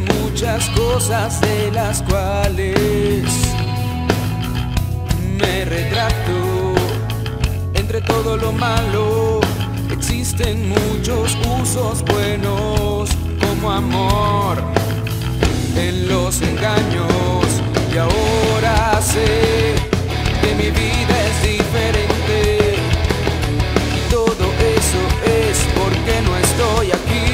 muchas cosas de las cuales me retracto. Entre todo lo malo existen muchos usos buenos, como amor en los engaños. Y ahora sé que mi vida es diferente. Todo eso es porque no estoy aquí.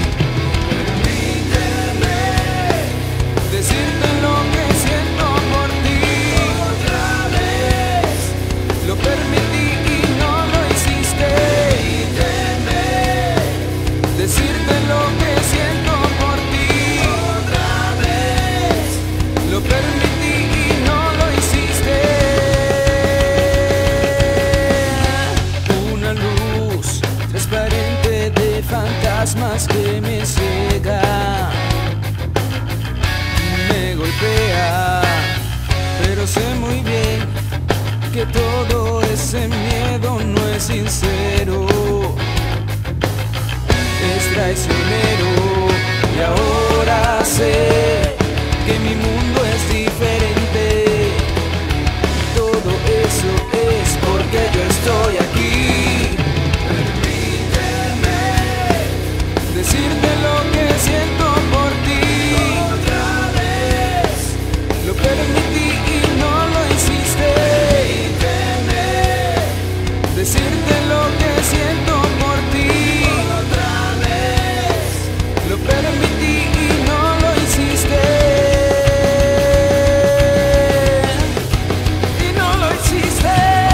Permíteme decirte lo que siento por ti. Otra vez lo permití y no lo hiciste. Permíteme decirte lo que siento por ti. Otra vez lo permití y no lo hiciste. Una luz transparente de fantasmas que me ciega, me golpea, pero sé muy bien que todo ese miedo no es sincero, es traicionero. Y ahora sé que mi mundo es diferente. Todo eso es porque yo estoy aquí. Permíteme decirte lo que siento por ti. Otra vez lo permití y no lo hiciste. Permíteme decirte lo que siento por ti. Otra vez lo permití y no lo hiciste. Y no lo hiciste.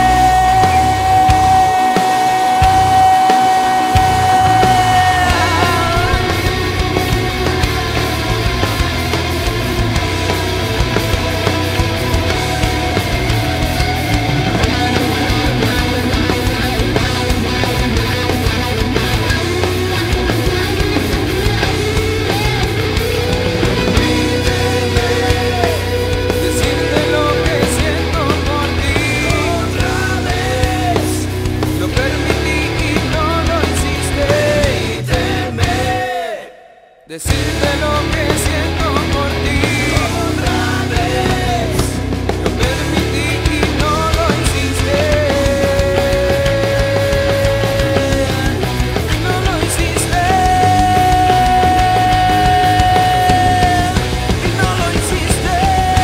Decirte lo que siento por ti. Otra vez lo permití y no lo hiciste. Permíteme decirte lo que siento por ti. Otra vez lo permití y no lo hiciste. No lo hiciste. Y no lo hiciste.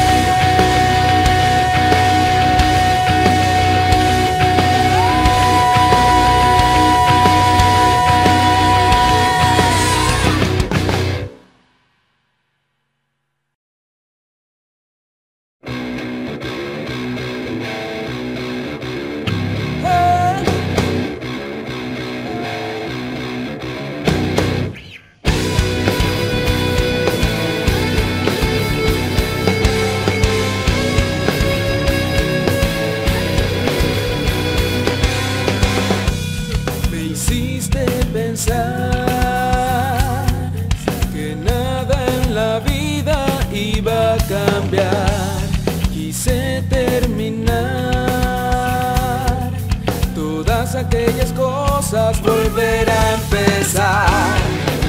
Me hiciste pensar que nada en la vida iba a cambiar. Quise terminar todas aquellas cosas, volver a empezar.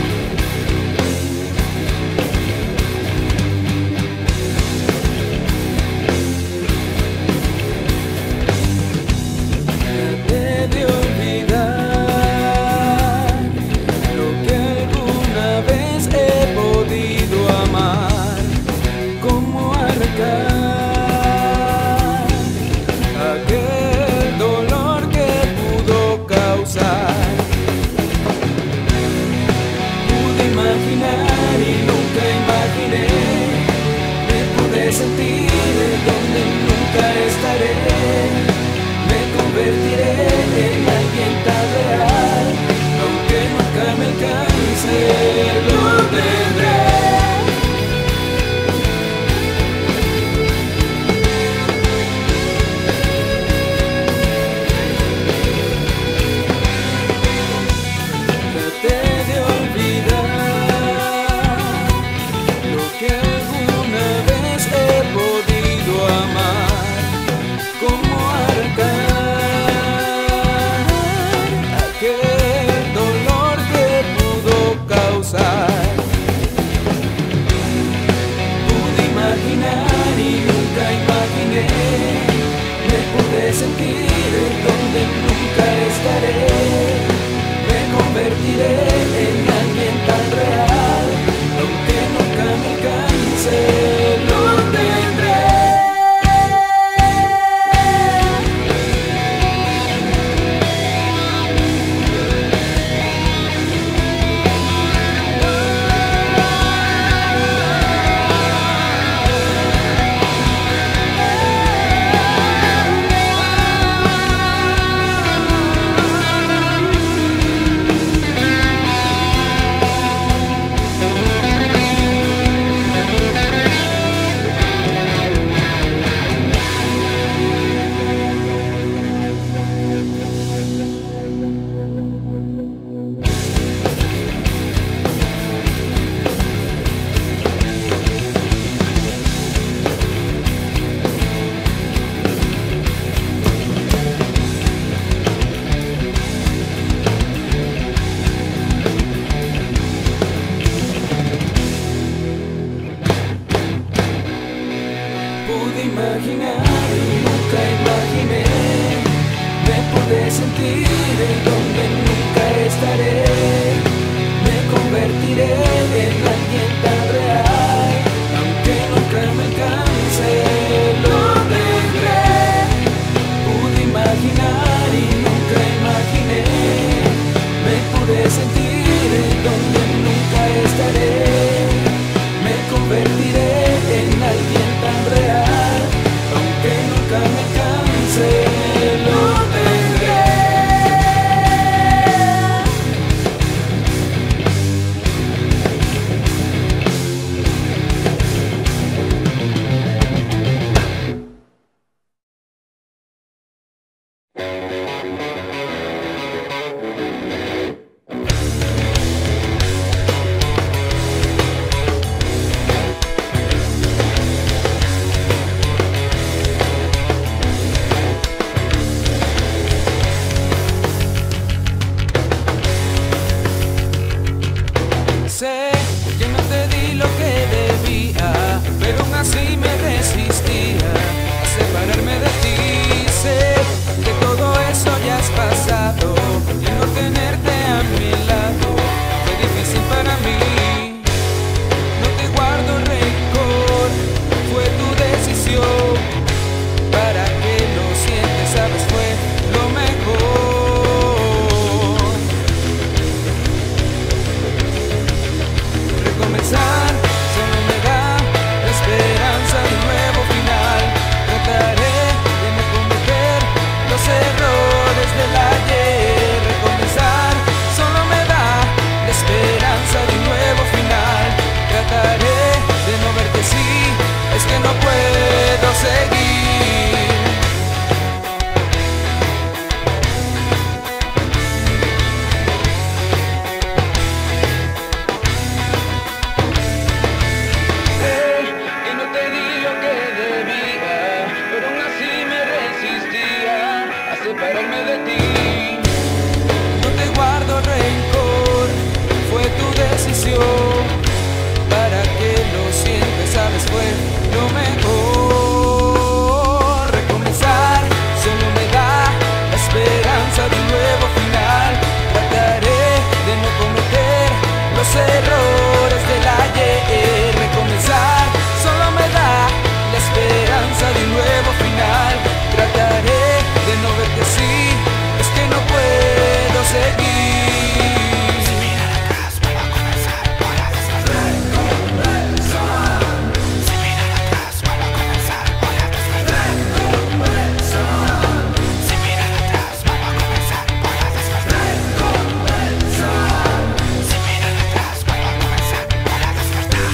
Traté de olvidar lo que alguna vez he podido amar, como arrancar aquel dolor que pudo causar. lo tendré. Pude imaginar y nunca imaginé. Me pude sentir en donde nunca estaré. Me convertiré en alguien tan real. Aunque nunca me alcance, lo tendré. Pude imaginar y nunca imaginé. Me pude sentir en donde nunca estaré. Me convertiré en alguien tan real, aunque nunca me alcance, lo tendré. Sé que no te di lo que debía, pero aún así me resistía a separarme de ti. Sé que todo eso ya es pasado y no tenerte a mi lado fue difícil para mí. No te guardo rencor, fue tu decisión. Para que lo sientes, sabes, fue lo mejor. Comenzar solo me da la esperanza de un nuevo final. Trataré de no cometer los errores del ayer. Recomenzar solo me da la esperanza de un nuevo final. Trataré de no verte así, es que no puedo seguir. Separarme de ti, no te guardo rencor, fue tu decisión. Para que lo sientes, sabes, fue lo mejor. Recomenzar solo me da la esperanza de un nuevo final. Trataré de no cometer los errores del ayer. Recomenzar solo me da la esperanza de un nuevo final. Trataré de no verte así, es que no puedo seguir. Si mirar atrás, vuelvo a comenzar, voy a despertar. Recomenzar. Si mirar atrás, vuelvo a comenzar, voy a despertar. Recomenzar. Si mirar atrás, vuelvo a comenzar, voy a despertar. Recomenzar. Si mirar atrás, vuelvo a comenzar, voy a despertar.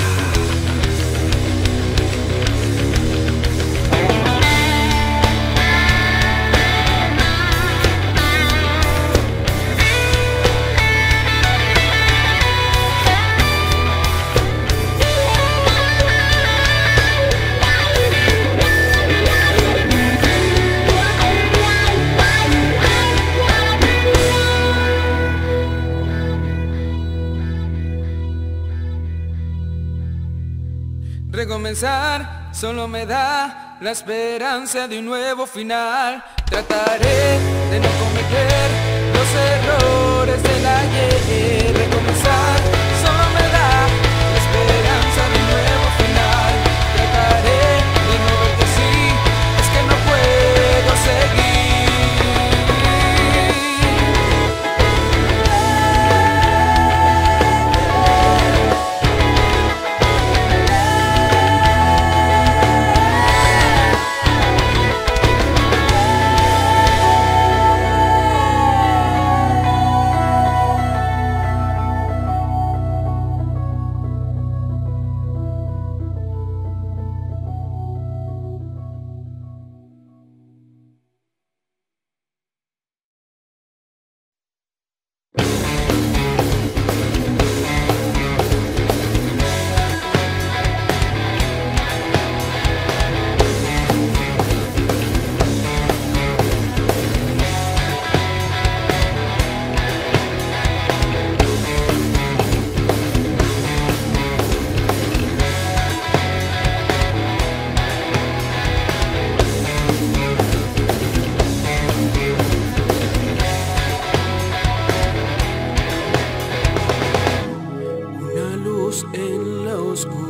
Recomenzar solo me da la esperanza de un nuevo final. Trataré de no cometer los errores del ayer. Recomenzar solo me da la esperanza de un nuevo final.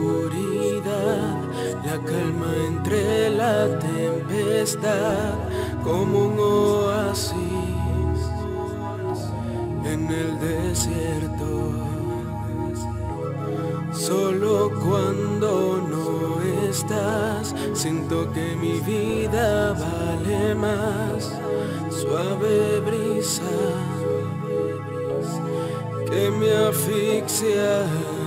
oscuridad, la calma entre la tempestad, como un oasis en el desierto. Solo cuando no estás, siento que mi vida vale más. Suave brisa que me asfixia.